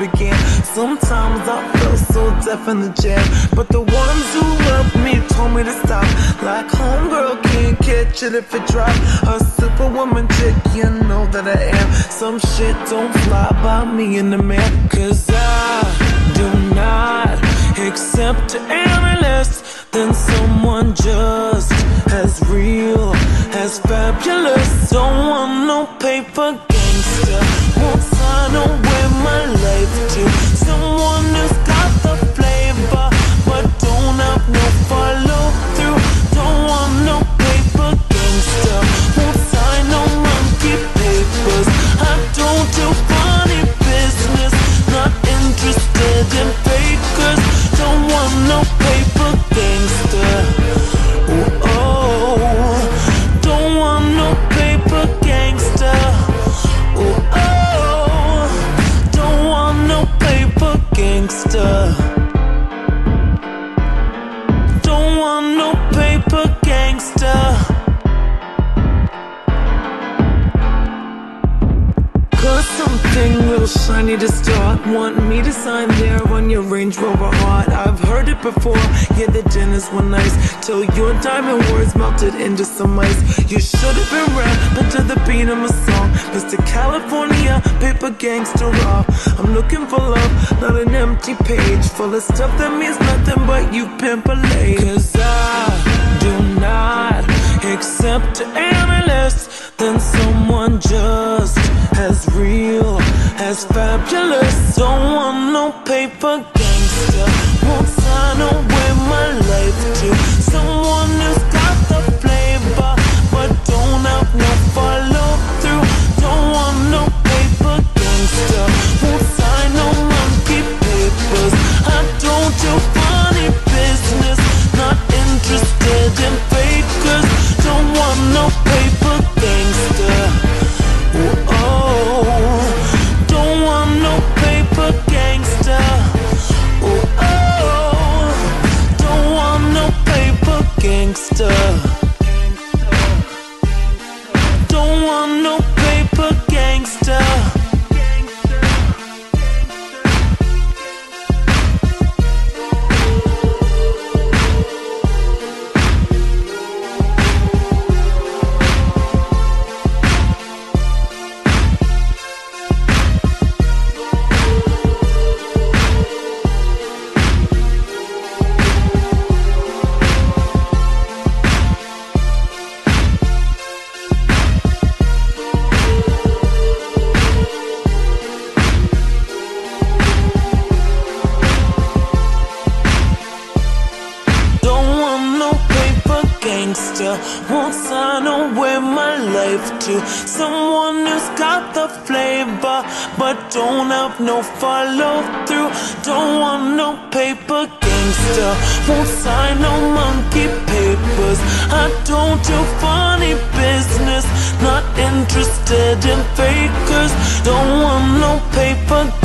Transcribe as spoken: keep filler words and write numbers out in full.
began. Sometimes I feel so deaf in the jam, but the ones who love me told me to stop. Like homegirl can't catch it if it drop. A superwoman chick, you know that I am. Some shit don't fly by me in the man, cause I do not accept any less than someone just as real, as fabulous. Don't want no paper gangster, won't sign away my life to someone who's got the flavor but don't have no follow through. Don't want no paper gangster, won't sign no monkey papers. I don't do funny business, not interested in fakers. Don't want no paper gangster. Ooh, oh, don't want no paper gangster. Ooh, oh, don't want no paper gangster. Don't want no paper gangster. Cause something real shiny to start, want me to sign there on your Range Rover heart. I've heard it before, yeah, the dinners were nice, till your diamond words melted into some ice. You should have been rapping to the beat of my song, Mister California, paper gangster raw. I'm looking for love, not an empty page full of stuff that means nothing but you pimp a lady. Cause I do not accept any less than someone just as real, as fabulous. Don't want no paper gangster, won't sign away my life to someone who's got the flavor but don't have no follow through. Don't want no paper gangster, won't sign no monkey papers. I don't do funny business, not interested in fakers. Don't want no paper gangster. Ooh, oh, don't want no paper gangster. Ooh, oh, don't want no paper gangster. Don't want no paper gangster. Won't sign away my life to someone who's got the flavor but don't have no follow through. Don't want no paper gangster, won't sign no monkey papers. I don't do funny business, not interested in fakers. Don't want no paper